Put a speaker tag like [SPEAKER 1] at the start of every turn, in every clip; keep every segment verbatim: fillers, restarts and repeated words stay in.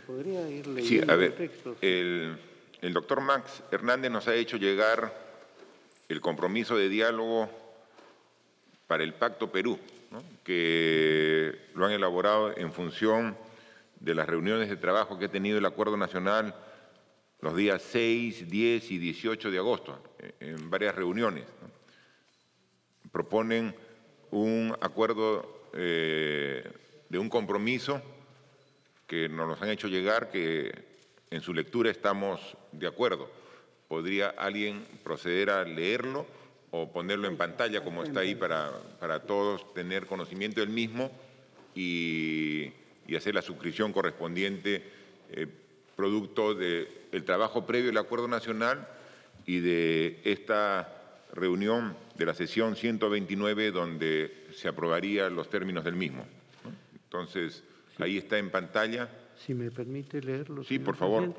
[SPEAKER 1] podría ir leyendo
[SPEAKER 2] Sí, a ver,
[SPEAKER 1] el texto.
[SPEAKER 2] el, el doctor Max Hernández nos ha hecho llegar el compromiso de diálogo para el Pacto Perú, ¿no?, que lo han elaborado en función de las reuniones de trabajo que ha tenido el Acuerdo Nacional los días seis, diez y dieciocho de agosto, en varias reuniones, ¿no? Proponen un acuerdo eh, de un compromiso que nos los han hecho llegar, que en su lectura estamos de acuerdo. ¿Podría alguien proceder a leerlo o ponerlo en pantalla como está ahí para, para todos tener conocimiento del mismo y, y hacer la suscripción correspondiente eh, producto del trabajo previo del Acuerdo Nacional y de esta reunión de la sesión ciento veintinueve donde se aprobarían los términos del mismo, ¿no? Entonces, sí, ahí está en pantalla.
[SPEAKER 1] Si me permite leerlo.
[SPEAKER 2] Sí, por favor.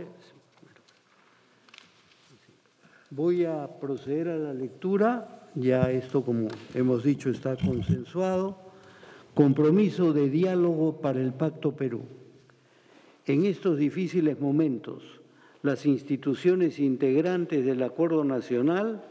[SPEAKER 1] Voy a proceder a la lectura. Ya esto, como hemos dicho, está consensuado. Compromiso de diálogo para el Pacto Perú. En estos difíciles momentos, las instituciones integrantes del Acuerdo Nacional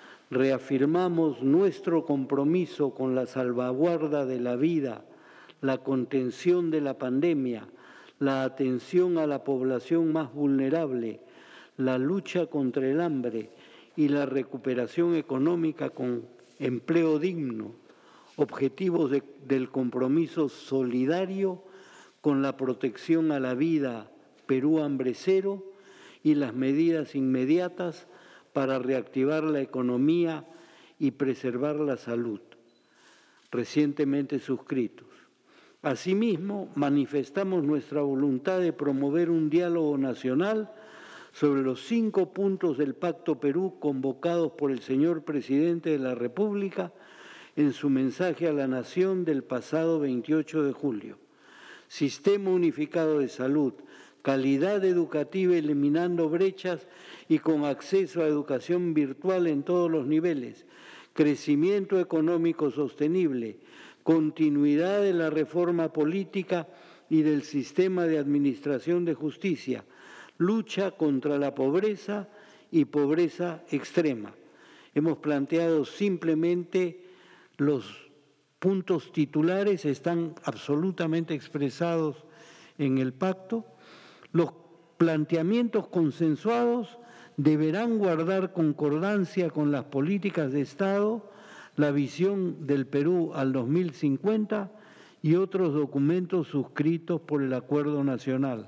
[SPEAKER 1] reafirmamos nuestro compromiso con la salvaguarda de la vida, la contención de la pandemia, la atención a la población más vulnerable, la lucha contra el hambre y la recuperación económica con empleo digno, objetivos de, del compromiso solidario con la protección a la vida, Perú hambre cero, y las medidas inmediatas para reactivar la economía y preservar la salud, recientemente suscritos. Asimismo, manifestamos nuestra voluntad de promover un diálogo nacional sobre los cinco puntos del Pacto Perú convocados por el señor Presidente de la República en su mensaje a la Nación del pasado veintiocho de julio. Sistema unificado de salud, calidad educativa eliminando brechas y con acceso a educación virtual en todos los niveles, crecimiento económico sostenible, continuidad de la reforma política y del sistema de administración de justicia, lucha contra la pobreza y pobreza extrema. Hemos planteado simplemente los puntos titulares, están absolutamente expresados en el pacto. Los planteamientos consensuados deberán guardar concordancia con las políticas de Estado, la visión del Perú al dos mil cincuenta y otros documentos suscritos por el Acuerdo Nacional.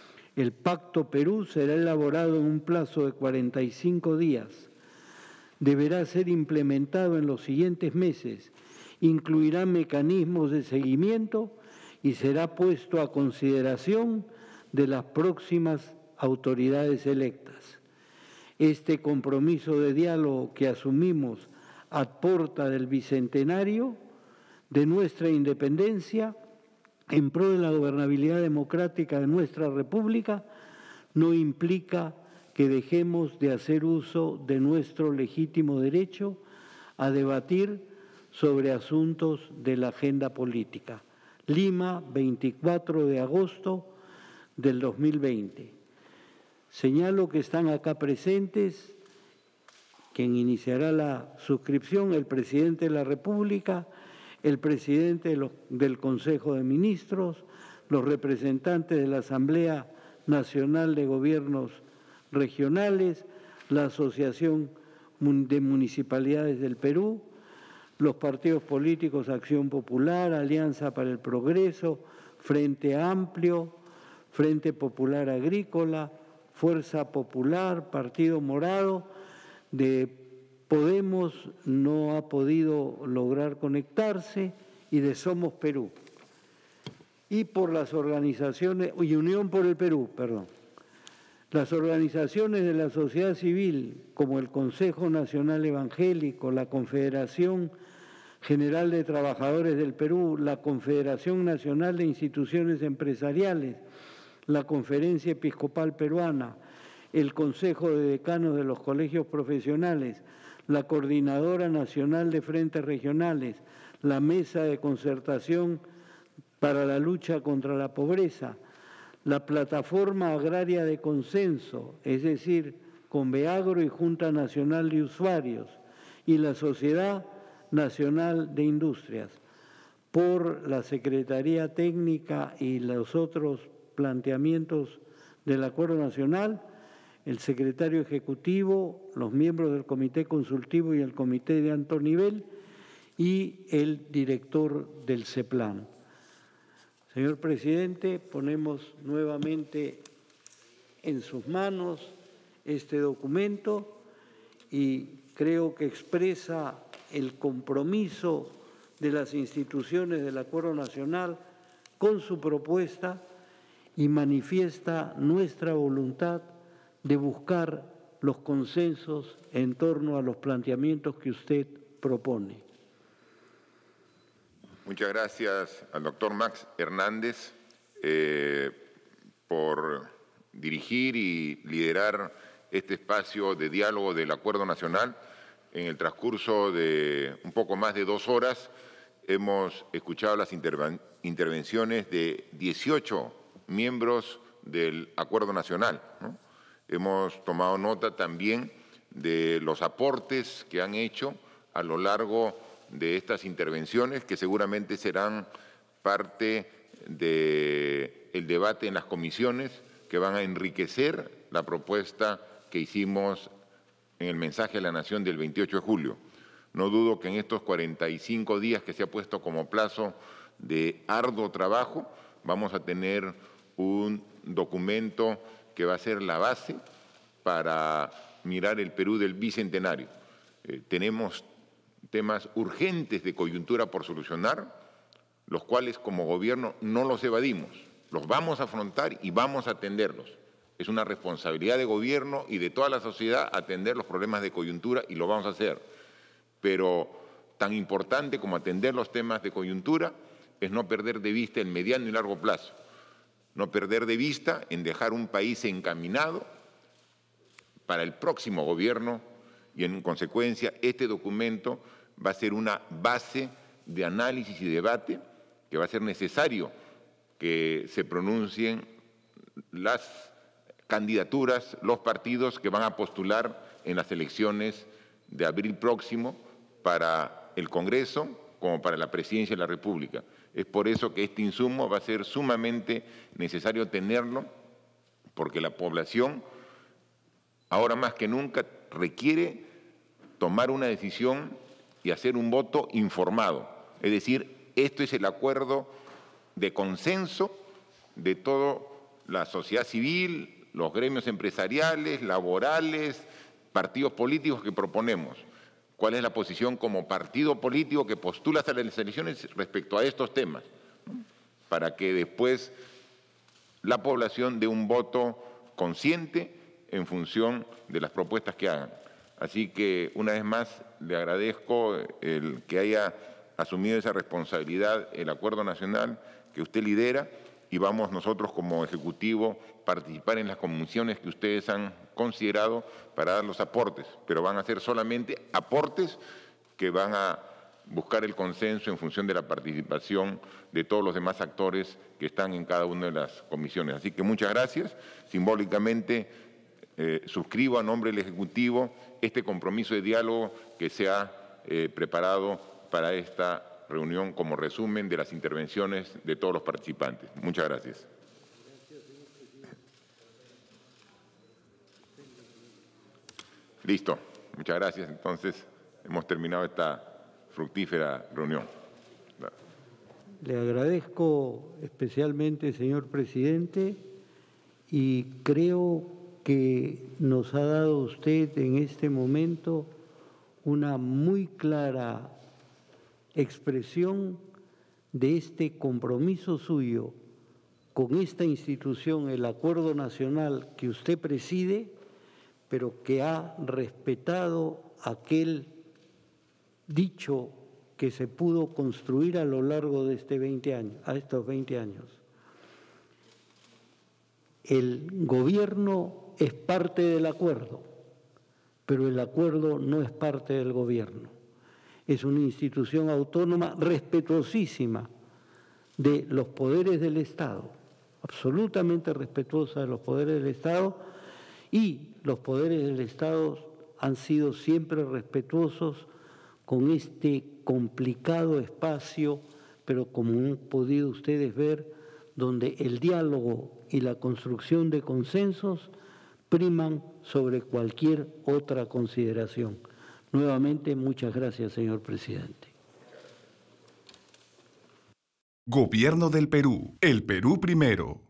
[SPEAKER 1] El Pacto Perú será elaborado en un plazo de cuarenta y cinco días. Deberá ser implementado en los siguientes meses. Incluirá mecanismos de seguimiento y será puesto a consideración de las próximas autoridades electas. Este compromiso de diálogo que asumimos a porta del bicentenario de nuestra independencia en pro de la gobernabilidad democrática de nuestra República no implica que dejemos de hacer uso de nuestro legítimo derecho a debatir sobre asuntos de la agenda política. Lima, veinticuatro de agosto del dos mil veinte. Señalo que están acá presentes quien iniciará la suscripción, el presidente de la República, el presidente de los, del Consejo de Ministros, los representantes de la Asamblea Nacional de Gobiernos Regionales, la Asociación de Municipalidades del Perú, los partidos políticos Acción Popular, Alianza para el Progreso, Frente Amplio, Frente Popular Agrícola, Fuerza Popular, Partido Morado. De Podemos no ha podido lograr conectarse, y de Somos Perú. Y por las organizaciones, y Unión por el Perú, perdón. Las organizaciones de la sociedad civil, como el Consejo Nacional Evangélico, la Confederación General de Trabajadores del Perú, la Confederación Nacional de Instituciones Empresariales, la Conferencia Episcopal Peruana, el Consejo de Decanos de los Colegios Profesionales, la Coordinadora Nacional de Frentes Regionales, la Mesa de Concertación para la Lucha contra la Pobreza, la Plataforma Agraria de Consenso, es decir, Conveagro y Junta Nacional de Usuarios, y la Sociedad Nacional de Industrias, por la Secretaría Técnica y los otros planteamientos del Acuerdo Nacional, el secretario ejecutivo, los miembros del Comité Consultivo y el Comité de Alto Nivel y el director del CEPLAN. Señor presidente, ponemos nuevamente en sus manos este documento y creo que expresa el compromiso de las instituciones del Acuerdo Nacional con su propuesta y manifiesta nuestra voluntad de buscar los consensos en torno a los planteamientos que usted propone.
[SPEAKER 2] Muchas gracias al doctor Max Hernández eh, por dirigir y liderar este espacio de diálogo del Acuerdo Nacional. En el transcurso de un poco más de dos horas hemos escuchado las interven- intervenciones de dieciocho miembros del Acuerdo Nacional, ¿no? Hemos tomado nota también de los aportes que han hecho a lo largo de estas intervenciones, que seguramente serán parte del debate en las comisiones, que van a enriquecer la propuesta que hicimos en el mensaje a la Nación del veintiocho de julio. No dudo que en estos cuarenta y cinco días que se ha puesto como plazo de arduo trabajo, vamos a tener un documento que va a ser la base para mirar el Perú del bicentenario. Eh, tenemos temas urgentes de coyuntura por solucionar, los cuales como gobierno no los evadimos, los vamos a afrontar y vamos a atenderlos. Es una responsabilidad de gobierno y de toda la sociedad atender los problemas de coyuntura y lo vamos a hacer. Pero tan importante como atender los temas de coyuntura es no perder de vista el mediano y largo plazo, no perder de vista en dejar un país encaminado para el próximo gobierno y en consecuencia este documento va a ser una base de análisis y debate que va a ser necesario que se pronuncien las candidaturas, los partidos que van a postular en las elecciones de abril próximo para el Congreso como para la Presidencia de la República. Es por eso que este insumo va a ser sumamente necesario tenerlo, porque la población, ahora más que nunca, requiere tomar una decisión y hacer un voto informado. Es decir, esto es el acuerdo de consenso de toda la sociedad civil, los gremios empresariales, laborales, partidos políticos que proponemos. ¿Cuál es la posición como partido político que postula hasta las elecciones respecto a estos temas? ¿No? Para que después la población dé un voto consciente en función de las propuestas que hagan. Así que, una vez más, le agradezco el que haya asumido esa responsabilidad, el Acuerdo Nacional que usted lidera, y vamos nosotros como Ejecutivo a participar en las comisiones que ustedes han considerado para dar los aportes, pero van a ser solamente aportes que van a buscar el consenso en función de la participación de todos los demás actores que están en cada una de las comisiones. Así que muchas gracias. Simbólicamente eh, suscribo a nombre del Ejecutivo este compromiso de diálogo que se ha eh, preparado para esta reunión como resumen de las intervenciones de todos los participantes. Muchas gracias. Listo. Muchas gracias. Entonces, hemos terminado esta fructífera reunión.
[SPEAKER 1] Le agradezco especialmente, señor presidente, y creo que nos ha dado usted en este momento una muy clara expresión de este compromiso suyo con esta institución, el Acuerdo Nacional que usted preside, pero que ha respetado aquel dicho que se pudo construir a lo largo de este veinte años, a estos veinte años. El gobierno es parte del acuerdo, pero el acuerdo no es parte del gobierno. Es una institución autónoma respetuosísima de los poderes del Estado, absolutamente respetuosa de los poderes del Estado, y los poderes del Estado han sido siempre respetuosos con este complicado espacio, pero como han podido ustedes ver, donde el diálogo y la construcción de consensos priman sobre cualquier otra consideración. Nuevamente, muchas gracias, señor presidente.
[SPEAKER 3] Gobierno del Perú. El Perú primero.